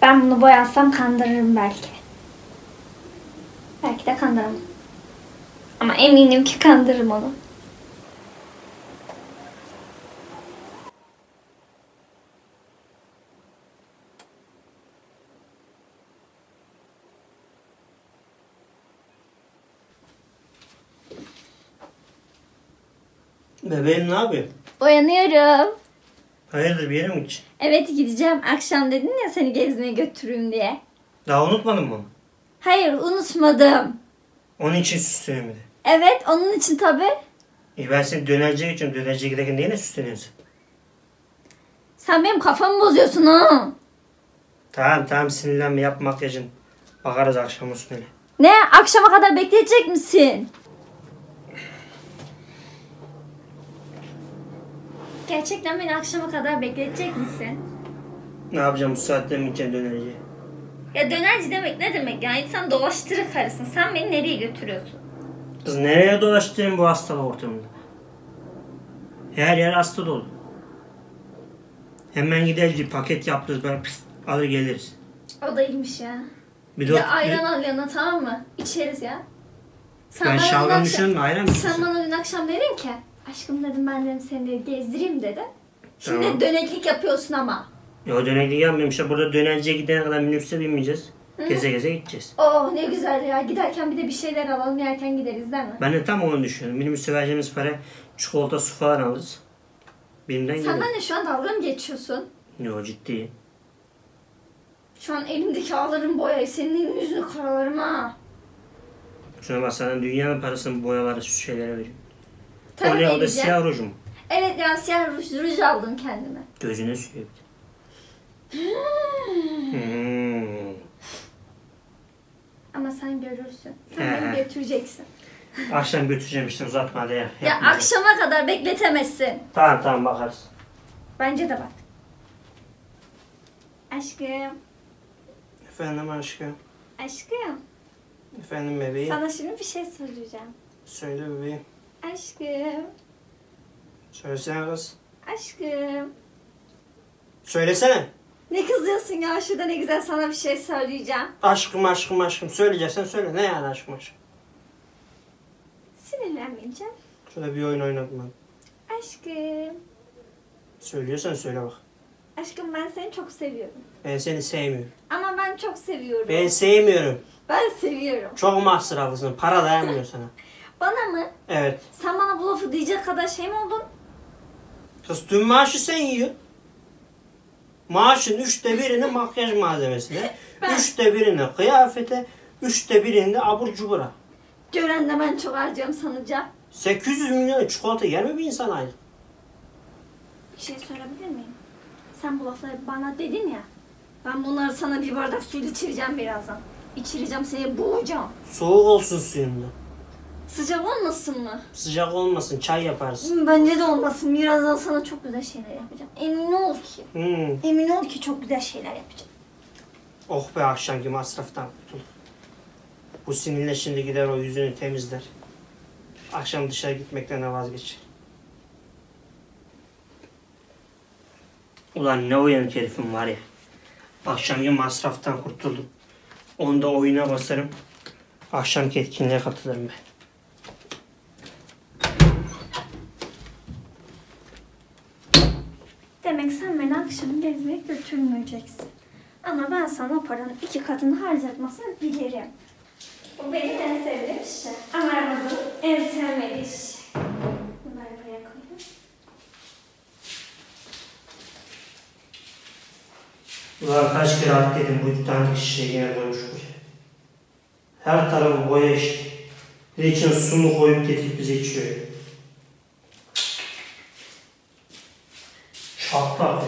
Ben bunu boyansam kandırırım belki. Belki de kandırırım. Ama eminim ki kandırırım onu. Bebeğim ne yapıyor? Uyanıyorum. Hayırdır bir yere mi gideceksin? Evet gideceğim. Akşam dedin ya seni gezmeye götürürüm diye. Daha unutmadın mı onu? Hayır unutmadım. Onun için süsleniyor bir de. Evet onun için tabii. Ben seni dönerciye geçiyorum. Dönerciye giderken niye ne süsleniyorsun? Sen benim kafamı bozuyorsun ha. Tamam sinirlenme yap makyajın. Bakarız akşam olsun öyle. Ne? Akşama kadar bekleyecek misin? Gerçekten beni akşama kadar bekletecek misin? Ne yapacağım bu saatte mi gideceğim dönerciye? Ya dönerci demek ne demek ya? Sen dolaştırık karısın. Sen beni nereye götürüyorsun? Kız nereye dolaştırayım bu hastalık ortamında? Her yer hasta dolu. Hemen gideriz bir paket yaptırırız böyle alır geliriz. O da iyiymiş ya. Bir de ayran al yanına tamam mı? İçeriz ya. Ben şalgam düşündüm ayran mı? Sen bana dün akşam dedin ki aşkım dedim ben dedim seni de gezdireyim dedin. Şimdi Tamam. döneklik yapıyorsun ama. Ya döneklik yapmıyorum işte burada dönerciye gidene kadar minibüse binmeyeceğiz. Geze geze gideceğiz. Oh ne güzel ya. Giderken bir de bir şeyler alalım yerken gideriz değil mi? Ben de tam onu düşünüyorum. Minibüse vereceğimiz para çikolata su falan alırız. Birimden Sen gidelim. benimle şu an dalga mı geçiyorsun? Yo ciddi. Şu an elimdeki ağların boyayı senin yüzünü karalarım ha. Şuna bak sana dünyanın parasını boyaları şu şeylere veriyorum. Tabii O ne o da vereceğim. siyah ruj mu? Evet ya siyah ruj aldım kendime. Gözüne sürüyor bir de. Ama sen görürsün. Sen He. beni götüreceksin. Akşam götüreceğim işte uzatma hadi ya. Ya Yapmayacağım. akşama kadar bekletemezsin. Tamam bakarız. Bence de bak. Aşkım. Efendim aşkım. Aşkım. Efendim bebeğim. Sana şimdi bir şey söyleyeceğim. Söyle bebeğim. Aşkım. Söylesene kız. Aşkım. Söylesene. Ne kızıyorsun ya? Şurada ne güzel sana bir şey söyleyeceğim. Aşkım. Söyleyeceksen söyle. Ne yani aşkım? Sinirlenmeyeceğim. Şöyle bir oyun oynatma. Aşkım. Söylüyorsan söyle bak. Aşkım ben seni çok seviyorum. Ben seni sevmiyorum. Ama ben çok seviyorum. Ben sevmiyorum. Ben seviyorum. Çok masraflısın. Para dayanmıyor sana. Bana mı? Evet. Sen bana bu lafı diyecek kadar şey mi oldun? Kız tüm maaşı sen yiyor. Maaşın 1/3'ünü makyaj malzemesine, 1/3'ünü kıyafete, 1/3'ünü de abur cubura. Gören de ben çok harcıyorum sanacağım. 800 milyon çikolata yer mi bir insan aylık? Bir şey sorabilir miyim? Sen bu lafları bana dedin ya. Ben bunları sana bir bardak suyla içireceğim birazdan. İçireceğim seni boğacağım. Soğuk olsun suyunda. Sıcak olmasın mı? Sıcak olmasın çay yaparsın. Bence de olmasın. Birazdan sana çok güzel şeyler yapacağım. Emin ol ki. Hmm. Emin ol ki çok güzel şeyler yapacağım. Oh be akşamki masraftan kurtul. Bu sinirle şimdi gider o yüzünü temizler. Akşam dışarı gitmekten de vazgeçer. Ulan ne uyanık herifim var ya. Akşamki masraftan kurtuldum. Onda oyuna basarım. Akşamki etkinliğe katılırım ben. Demek sen beni akşam gezmeye götürmeyeceksin. Ama ben sana o paranın 2 katını harcatmasını bilirim. Bu benim en sevdiğim şey. Ama Ramazan'ın en sevmediği şey. Bunları buraya koyayım. Ulan kaç kere at dedim bu dandik şişeyi yine koymuş buraya. Her tarafı boya işte. Bir de içine su mu koyup getirip bize içiyor. Şaplak